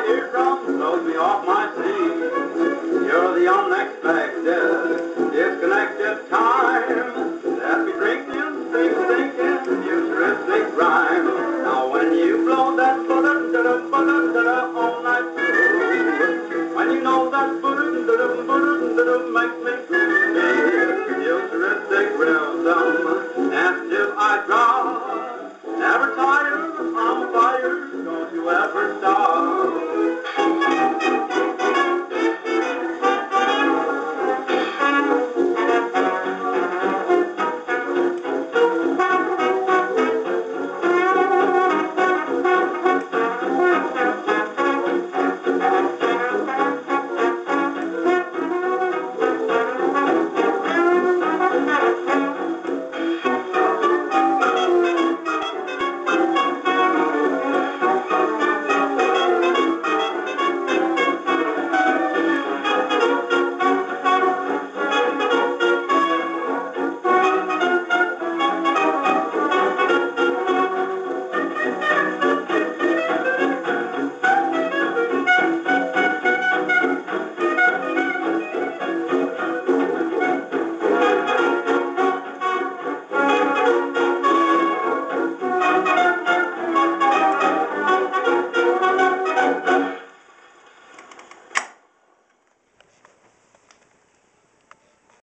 eardrum throws me off my seat. You're the unexpected, disconnected time that we drinking, thinking, futuristic rhyme. Now when you blow that ba-da-da-da-ba-da-da-da all night through, when you know that ba-da-da-da-ba-da-da-da makes me cool.